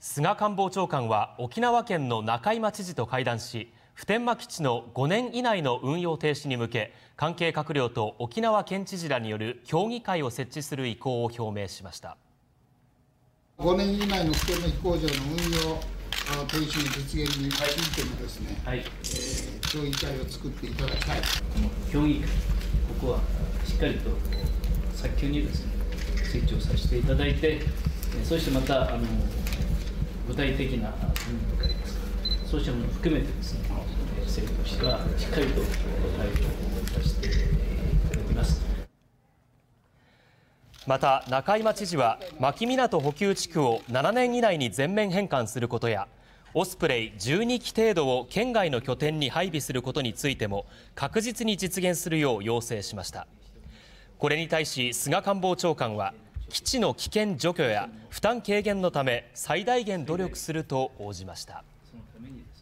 菅官房長官は沖縄県の仲井真知事と会談し、普天間基地の5年以内の運用停止に向け、関係閣僚と沖縄県知事らによる協議会を設置する意向を表明しました。 5年以内の普天間飛行場の運用停止の実現についてもですね、協議会を作っていただきたい。 協議会、ここはしっかりと早急にですね、設置をさせていただいて、そしてまた具体的な分とかですか、そうしたものを含めてですね、政府としてはしっかりと対応させていただきます。 また仲井真知事は牧港補給地区を7年以内に全面返還することや、オスプレイ12機程度を県外の拠点に配備することについても確実に実現するよう要請しました。これに対し菅官房長官は、基地の危険除去や負担軽減のため最大限努力すると応じました。